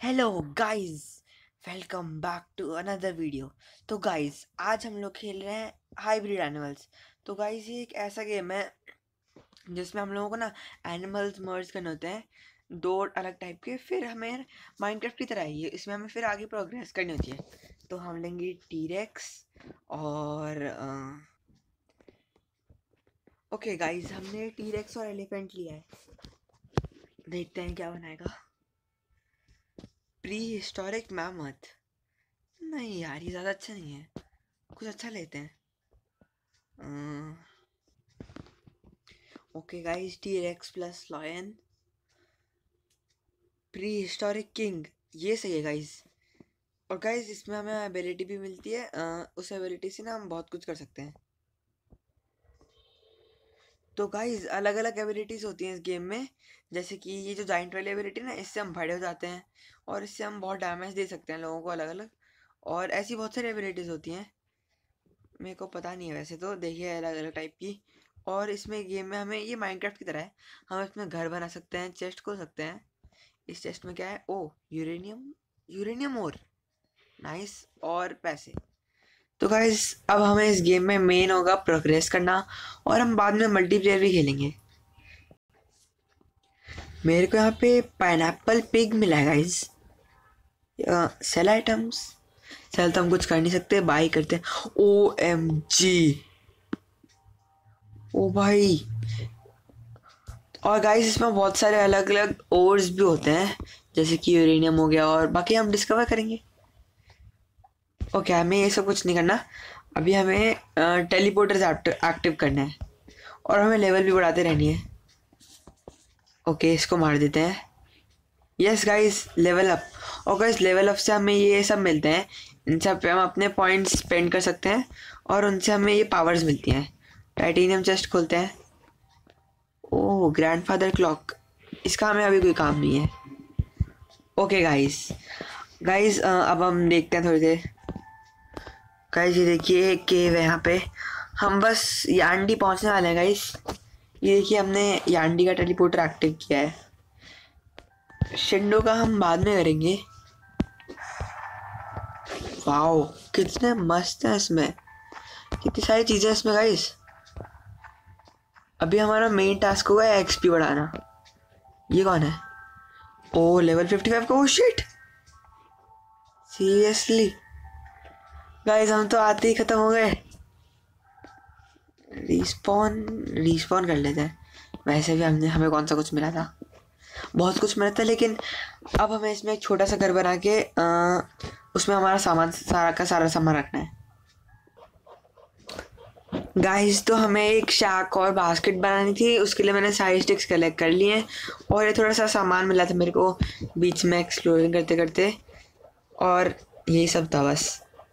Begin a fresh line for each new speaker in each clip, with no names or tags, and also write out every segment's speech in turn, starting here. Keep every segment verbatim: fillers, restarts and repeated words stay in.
Hello guys, welcome back to another video. तो guys, आज हम लोग खेल रहे हैं हाइब्रिड एनिमल्स। तो गाइस, ये एक ऐसा गेम है जिसमें हम लोगों को ना एनिमल्स मर्ज करने होते हैं, दो अलग टाइप के। फिर हमें माइनक्राफ्ट की तरह ही है, इसमें हमें फिर आगे प्रोग्रेस करनी होती है। तो हम लेंगे टीरेक्स और ओके गाइस, हमने टीरेक्स और एलिफेंट लिया है। देखते हैं क्या बनाएगा। प्री हिस्टोरिक मैमथ, नहीं यार, ये ज़्यादा अच्छा नहीं है। कुछ अच्छा लेते हैं। Okay guys, T rex plus lion, prehistoric king, ये सही है गाइस। और गाइस, इसमें हमें एबिलिटी भी मिलती है। uh, उस एबिलिटी से ना हम बहुत कुछ कर सकते हैं। तो गाइस, अलग अलग एबिलिटीज़ होती हैं इस गेम में। जैसे कि ये जो जाइंट वाली एबिलिटी ना, इससे हम बड़े हो जाते हैं और इससे हम बहुत डैमेज दे सकते हैं लोगों को अलग अलग। और ऐसी बहुत सारी एबिलिटीज़ होती हैं, मेरे को पता नहीं है वैसे तो, देखिए अलग अलग टाइप की। और इसमें गेम में हमें ये माइनक्राफ्ट की तरह है, हम इसमें घर बना सकते हैं, चेस्ट खोल सकते हैं। इस चेस्ट में क्या है? ओ, यूरेनियम, यूरेनियम और नाइस, और पैसे। तो गाइस, अब हमें इस गेम में मेन होगा प्रोग्रेस करना, और हम बाद में मल्टीप्लेयर भी खेलेंगे। मेरे को यहाँ पे पाइनएप्पल पिग मिला है गाइस। सेल आइटम्स, सेल तो हम कुछ कर नहीं सकते, बाई करते हैं। ओ एम जी, ओ भाई। और गाइस, इसमें बहुत सारे अलग अलग ओर्स भी होते हैं, जैसे कि यूरेनियम हो गया, और बाकी हम डिस्कवर करेंगे। ओके, हमें ये सब कुछ नहीं करना। अभी हमें टेलीपोर्टर्स एक्टिव करना है, और हमें लेवल भी बढ़ाते रहनी है। ओके, इसको मार देते हैं। Yes guys, level up. और गाइस, लेवल अप से हमें ये सब मिलते हैं। इन सब पे हम अपने पॉइंट्स स्पेंड कर सकते हैं, और उनसे हमें ये पावर्स मिलती हैं। टाइटेनियम चेस्ट खोलते हैं। ओह, ग्रैंडफादर क्लॉक, इसका हमें अभी कोई काम नहीं है। ओके गाइस, गाइस अब हम देखते हैं थोड़ी देर। गाइस, ये देखिए केव है यहाँ पे, हम बस यांडी पहुँचने वाले हैं गाइस। ये देखिए, हमने यांडी का टेलीपोर्टर एक्टिव किया है। शिंडो का हम बाद में करेंगे। वाओ, कितने मस्त है इसमें, कितनी सारी चीज़ें इसमें गाइस। अभी हमारा मेन टास्क होगा एक्सपी बढ़ाना। ये कौन है? ओ, लेवल फिफ्टी फाइव का। ओ शिट, सीरियसली गाइस, हम तो आते ही खत्म हो गए। रिस्पॉन, रिस्पॉन कर लेते हैं। वैसे भी हमने हमें कौन सा कुछ मिला था, बहुत कुछ मिला था, लेकिन अब हमें इसमें एक छोटा सा घर बना के आ, उसमें हमारा सामान, सारा का सारा सामान रखना है। गाइस, तो हमें एक शैक और बास्केट बनानी थी, उसके लिए मैंने सारी स्टिक्स कलेक्ट कर लिए हैं, और ये थोड़ा सा सामान मिला था मेरे को बीच में एक्सप्लोरिंग करते करते, और यही सब था बस।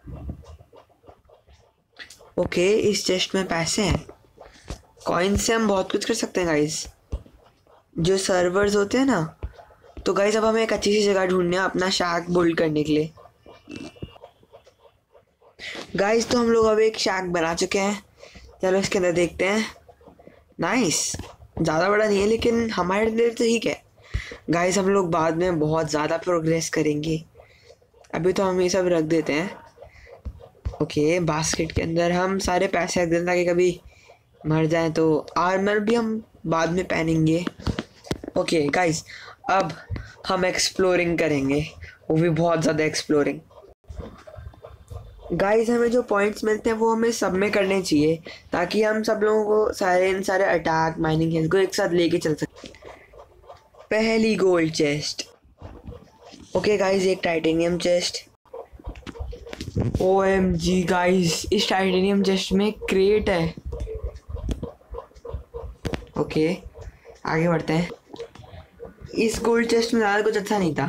ओके, इस चेस्ट में पैसे हैं। कॉइन से हम बहुत कुछ कर सकते हैं गाइस, जो सर्वर्स होते हैं ना। तो गाइस, अब हमें एक अच्छी सी जगह ढूंढनी है अपना शैक बिल्ड करने के लिए। गाइस, तो हम लोग अब एक शैक बना चुके हैं, चलो इसके अंदर देखते हैं। नाइस, ज़्यादा बड़ा नहीं है, लेकिन हमारे लिए तो ठीक है। गाइस, हम लोग बाद में बहुत ज़्यादा प्रोग्रेस करेंगे, अभी तो हम ये सब रख देते हैं। ओके, बास्केट के अंदर हम सारे पैसे रख देते हैं, ताकि कभी मर जाए तो आर्मर भी हम बाद में पहनेंगे। ओके गाइस, अब हम एक्सप्लोरिंग करेंगे, वो भी बहुत ज़्यादा एक्सप्लोरिंग। गाइस, हमें जो पॉइंट्स मिलते हैं वो हमें सब में करने चाहिए, ताकि हम सब लोगों को सारे सारे अटैक, माइनिंग हिल्स को एक साथ लेके चल सकते। पहली गोल्ड चेस्ट। ओके गाइस, एक titanium chest. O M G guys, इस टाइटेनियम चेस्ट में क्रेट है। ओके, आगे बढ़ते हैं। इस गोल्ड चेस्ट में ज़्यादा कुछ अच्छा नहीं था।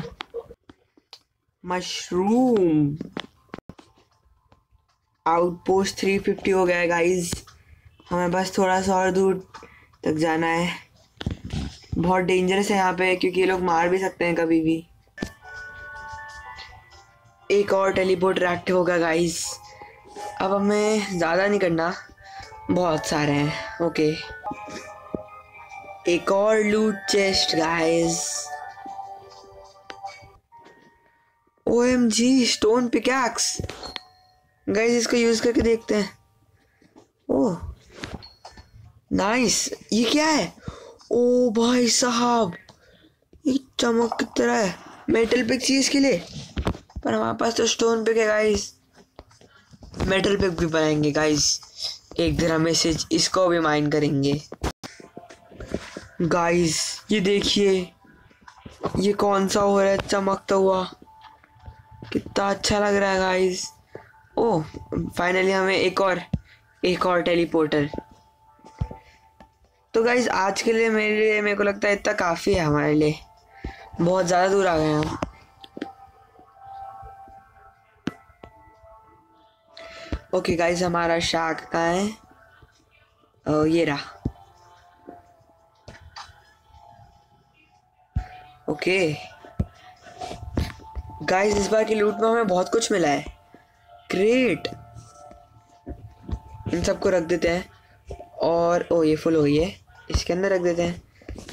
मशरूम, आउटपोस्ट थ्री फिफ्टी हो गया है गाइस, हमें बस थोड़ा सा और दूर तक जाना है। बहुत डेंजरस है यहाँ पे, क्योंकि ये लोग मार भी सकते हैं कभी भी। एक और टेलीपोर्टर एक्टिव होगा गाइस। अब हमें ज़्यादा नहीं करना, बहुत सारे हैं। ओके, एक और loot chest guys. O M G stone pickaxe. Guys इसको यूज करके देखते हैं। ओह नाइस, ये क्या है? ओ भाई साहब, ये चमक की तरह है। मेटल पिक चाहिए इसके लिए, पर हमारे पास तो स्टोन पिक है गाइस। मेटल पिक भी बनाएंगे गाइस, एक दिन हम इसे इसको भी माइन करेंगे। गाइस ये देखिए, ये कौन सा हो रहा है चमकता हुआ, कितना अच्छा लग रहा है गाइस। ओह फाइनली हमें एक और एक और टेलीपोर्टर। तो गाइस आज के लिए मेरे लिए मेरे को लगता है इतना काफ़ी है हमारे लिए, बहुत ज़्यादा दूर आ गए हम। ओके गाइस हमारा शार्क कहाँ है? ओ ये रहा। ओके गाइस इस बार की लूट में हमें बहुत कुछ मिला है। ग्रेट, इन सबको रख देते हैं और ओ ये फुल हो गई है, इसके अंदर रख देते हैं।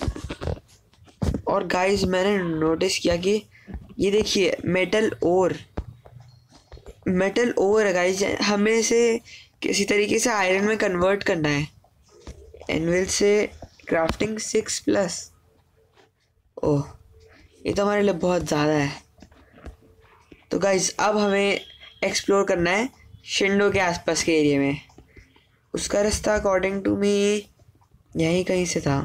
और गाइस मैंने नोटिस किया कि ये देखिए मेटल ओर, मेटल ओर है गाइस, हमें इसे किसी तरीके से आयरन में कन्वर्ट करना है। एनविल से क्राफ्टिंग सिक्स प्लस, ओह ये तो हमारे लिए बहुत ज़्यादा है। तो गाइस अब हमें एक्सप्लोर करना है शिंडो के आसपास के एरिया में। उसका रास्ता अकॉर्डिंग टू मी यहीं कहीं से था।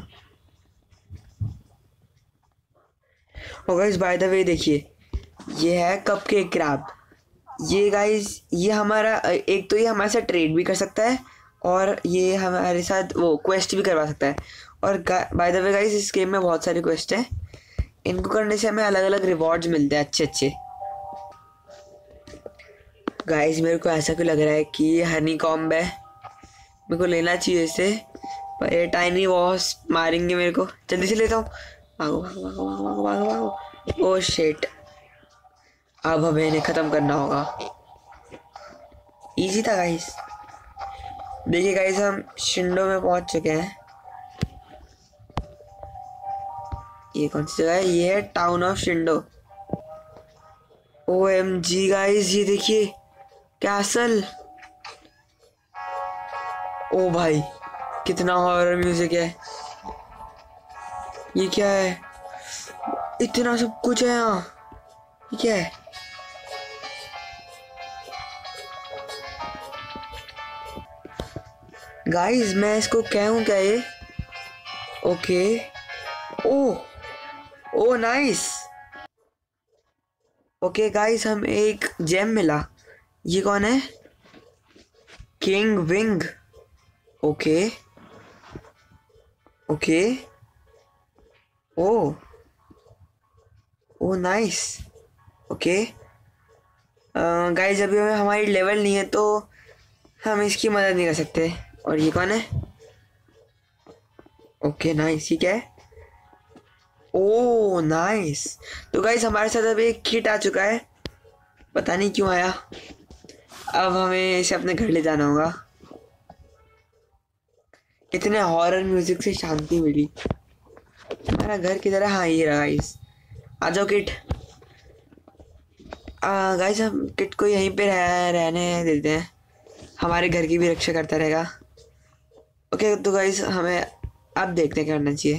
और गाइस बाय द वे देखिए, ये है कपकेक क्रैब। ये गाइस ये हमारा एक तो ये हमारे साथ ट्रेड भी कर सकता है और ये हमारे साथ वो क्वेस्ट भी करवा सकता है। और बाय द वे गाइस इस गेम में बहुत सारी क्वेस्ट हैं, इनको करने से हमें अलग अलग रिवॉर्ड्स मिलते हैं अच्छे अच्छे। गाइस मेरे को ऐसा क्यों लग रहा है कि ये हनी कॉम्ब है, मेरे को लेना चाहिए इसे, पर ये टाइनी वॉस मारेंगे मेरे को। जल्दी से लेता हूँ, भागो भागो भागो भागो भागो भागो। ओह शिट, अब हमें इन्हें ख़त्म करना होगा। इजी था गाइस। देखिए गाइस हम शिंडो में पहुंच चुके हैं। ये कौन सी जगह है? ये है टाउन ऑफ शिंडो। ओ एम जी गाइस ये देखिए कैसल। ओ भाई कितना हॉरर म्यूजिक है। ये क्या है? इतना सब कुछ है यहाँ, ये क्या है? गाइस मैं इसको कहूँ क्या ये? Okay oh oh nice. Okay guys हम एक जेम मिला। ये कौन है? King wing. Okay okay oh oh nice. Okay guys अभी हमें हमारी लेवल नहीं है तो हम इसकी मदद नहीं कर सकते। और ये कौन है? ओके नाइस, ये क्या है? ओ नाइस। तो गाइस हमारे साथ अभी एक किट आ चुका है, पता नहीं क्यों आया। अब हमें इसे अपने घर ले जाना होगा। कितने हॉरर म्यूजिक से शांति मिली। हमारा घर की तरह, हाँ ये रहा गाइस। आ जाओ किट। गाइस हम किट को यहीं पे रह, रहने देते हैं, हमारे घर की भी रक्षा करता रहेगा। ओके तो गाइस हमें अब देखते हैं क्या करना चाहिए।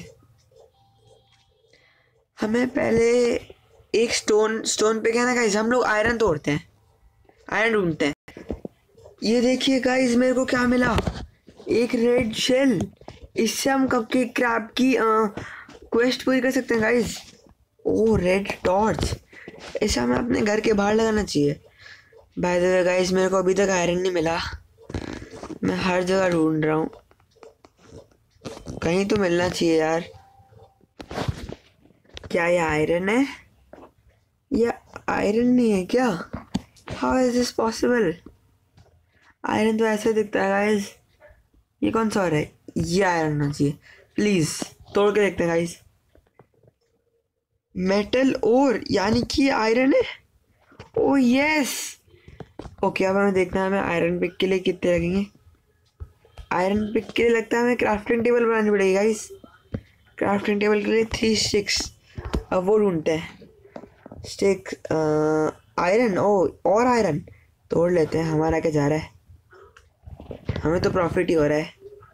हमें पहले एक स्टोन स्टोन पे क्या ना गाइस, हम लोग आयरन तोड़ते हैं, आयरन ढूंढते हैं। ये देखिए गाइस मेरे को क्या मिला, एक रेड शेल। इससे हम कपकेक क्रैब की क्वेस्ट पूरी कर सकते हैं गाइस। ओ रेड टॉर्च, इसे हमें अपने घर के बाहर लगाना चाहिए। बाय द वे गाइस मेरे को अभी तक आयरन नहीं मिला, मैं हर जगह ढूंढ रहा हूँ, कहीं तो मिलना चाहिए यार। क्या ये आयरन है? या आयरन नहीं है क्या? How is this possible? Iron तो ऐसे दिखता है गाइस। ये कौन सा है? ये आयरन होना चाहिए। प्लीज तोड़ के देखते हैं गाइस। मेटल ओर, यानी कि आयरन है। ओ यस। ओके अब हमें देखना है हमें आयरन पिक के लिए कितने लगेंगे। आयरन पिक के लिए लगता है हमें क्राफ्टिंग टेबल बनानी पड़ेगी गाइस। क्राफ्टिंग टेबल के लिए थ्री स्टिक्स, अब वो ढूंढते हैं। स्टिक आयरन, ओ और आयरन तोड़ लेते हैं। हमारा क्या जा रहा है, हमें तो प्रॉफिट ही हो रहा है।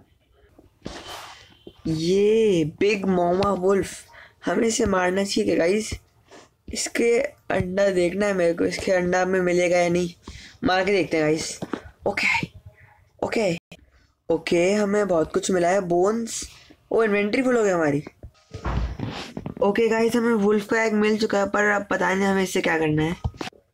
ये बिग मोमा वुल्फ, हमें इसे मारना चाहिए गाइस। इसके अंडा देखना है मेरे को, इसके अंडा में मिलेगा या नहीं, मार के देखते हैं गाइस। ओके ओके ओके, हमें बहुत कुछ मिला है, बोन्स। ओ इन्वेंट्री फुल हो गई हमारी। ओके गाइस, हमें वुल्फ का एग मिल चुका है, पर अब पता नहीं हमें इससे क्या करना है।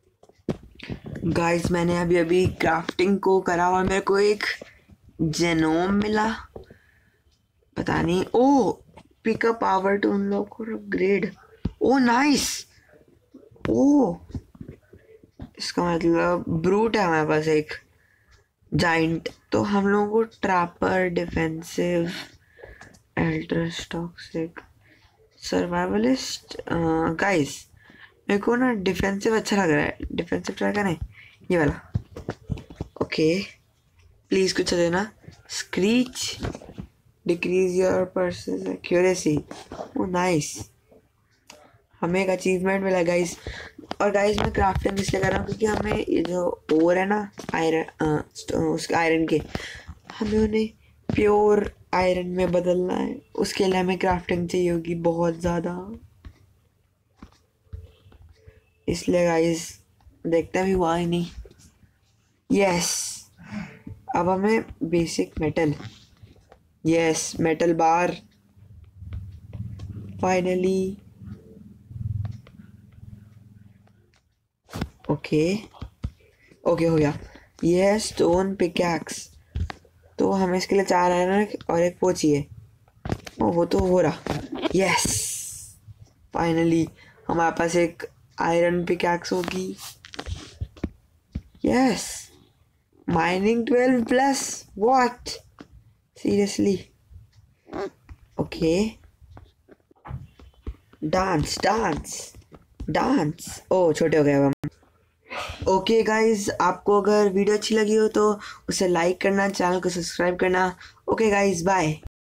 गाइस मैंने अभी अभी क्राफ्टिंग को करा और मेरे को एक जेनोम मिला, पता नहीं। Oh pickup power to unlock और अपग्रेड, ओ नाइस। ओ इसका मतलब ब्रूट है हमारे पास एक जाइंट, तो हम लोगों को ट्रैपर, डिफेंसिव, एल्ट्रस, टॉक्सिक, सर्वाइवलिस्ट। गाइस मेरे को ना डिफेंसिव अच्छा लग रहा है, डिफेंसिव ट्राई करें ये वाला। ओके प्लीज कुछ देना। Screech, decrease your person accuracy, oh nice, हमें एक अचीवमेंट मिला गाइस। और गाइस मैं क्राफ्टिंग इसलिए कर रहा हूँ क्योंकि हमें ये जो ओर है ना आयरन, उसके आयरन के, हमें उन्हें प्योर आयरन में बदलना है, उसके लिए हमें क्राफ्टिंग चाहिए होगी बहुत ज़्यादा, इसलिए गाइस देखते हैं भी हुआ ही नहीं। यस अब हमें basic metal, yes metal bar finally. Okay okay हो गया। ये स्टोन पिकैक्स, तो हमें इसके लिए चार आयरन और एक वो चाहिए। ओ वो तो हो रहा। यस फाइनली हमारे पास एक आयरन पिकैक्स होगी। Yes mining twelve plus, what seriously. Okay dance dance dance, oh छोटे हो गए अब हम। ओके गाइज, आपको अगर वीडियो अच्छी लगी हो तो उसे लाइक करना, चैनल को सब्सक्राइब करना। Okay guys bye.